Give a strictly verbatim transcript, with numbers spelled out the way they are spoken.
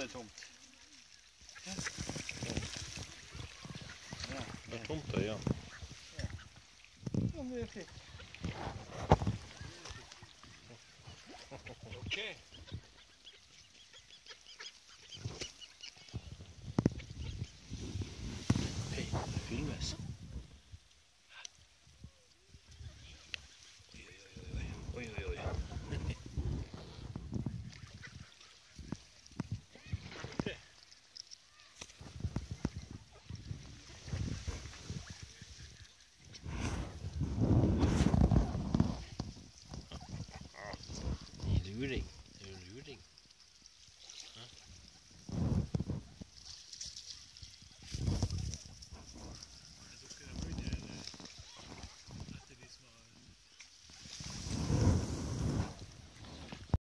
er tomt. Ja. Det er tomt der, ja. Ja. Ja, men det er fint. Ok. Hei, det filmes.